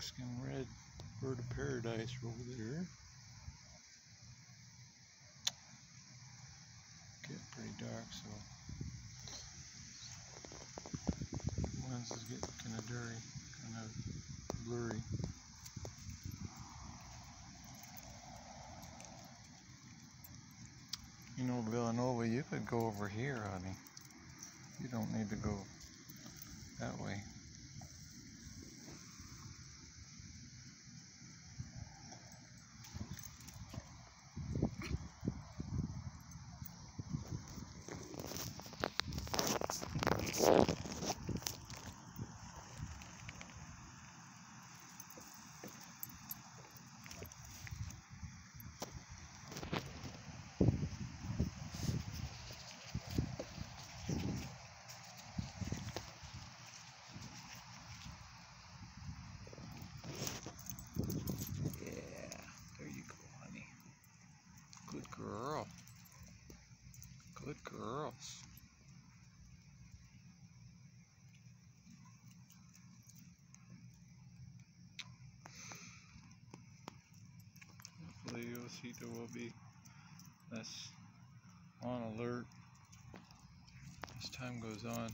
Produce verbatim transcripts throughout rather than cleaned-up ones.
Mexican red bird of paradise over there. Getting pretty dark, so the lens is getting kind of dirty, kind of blurry. You know, Villanova, you could go over here, honey. You don't need to go that way. Good girl. Good girls. Hopefully Ozzyta will be less on alert as time goes on.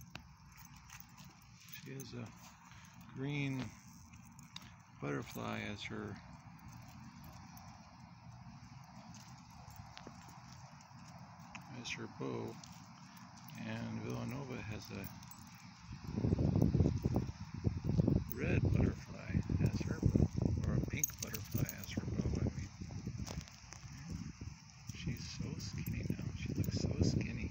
She has a green butterfly as her as her bow, and Villanova has a red butterfly as her bow, or a pink butterfly as her bow, I mean. She's so skinny now. She looks so skinny.